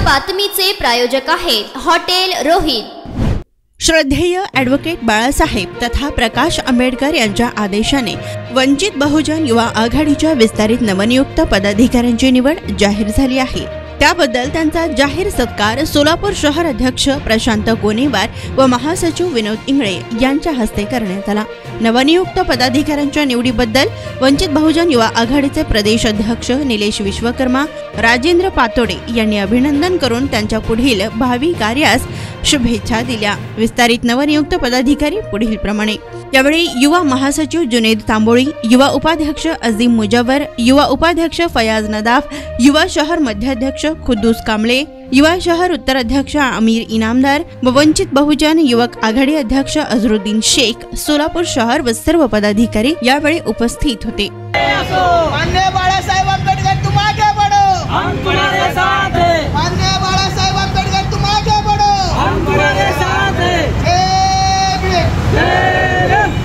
बातमीचे प्रायोजक आहेत हॉटेल रोहित। श्रद्धेय ॲडव्होकेट बाळासाहेब तथा प्रकाश आंबेडकर यांच्या आदेशाने वंचित बहुजन युवा आघाडीच्या विस्तारित नवनियुक्त पदाधिकाऱ्यांची निवड जाहीर झाली आहे। त्याबद्दल त्यांचा जाहीर सत्कार सोलापूर शहर अध्यक्ष प्रशांत गोनेवार व महासचिव विनोद इंगळे यांच्या हस्ते करण्यात आला। नवनियुक्त पदाधिकाऱ्यांच्या निवडीबद्दल वंचित बहुजन युवा आघाडीचे प्रदेश अध्यक्ष निलेश विश्वकर्मा, राजेंद्र पातोडे यांनी अभिनंदन करून त्यांच्या पुढील भावी कार्यास शुभेच्छा दिल्या। विस्तारित नवनियुक्त पदाधिकारी पुढील प्रमाणे यावेळी युवा महासचिव जुनेद तांबोळी, युवा उपाध्यक्ष अजीम मुजव्वर, युवा उपाध्यक्ष फयाज नदाफ, युवा शहर मध्याध्यक्ष खुद्दूस कांबळे, युवा शहर उत्तर अध्यक्ष आमिर इनामदार व वंचित बहुजन युवक आघाडी अध्यक्ष अजरुद्दीन शेख, सोलापूर शहर व सर्व पदाधिकारी यावेळी उपस्थित होते। माननीय बाळासाहेब आंबेडकर तुम आगे बढ़ो, हम तुम्हारे साथ हैं। माननीय बाळासाहेब आंबेडकर तुम आगे बढ़ो, हम तुम्हारे साथ हैं। जय भीम, जय भीम।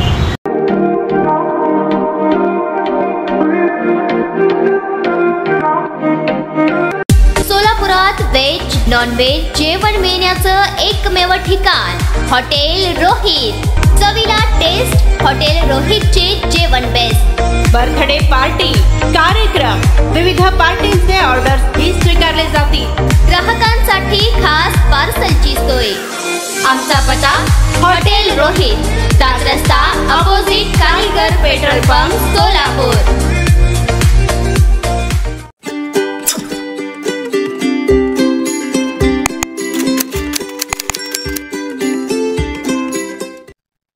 सोलापुरात वेज नॉन वेज जेवण मिळण्याचं एकमेव ठिकाण हॉटेल रोहित। चवीला टेस्ट हॉटेल रोहितचे जेवण बेस्ट। बर्थडे पार्टी, कार्यक्रम, विविध पार्टींचे ऑर्डर्स ही स्वीकारले जातील। ग्राहकांसाठी खास पार्सलची सोय। आमचा पत्ता हॉटेल रोहित, दादर रस्ता अपोजिट कारीगर पेट्रोल पंप, सोलापूर।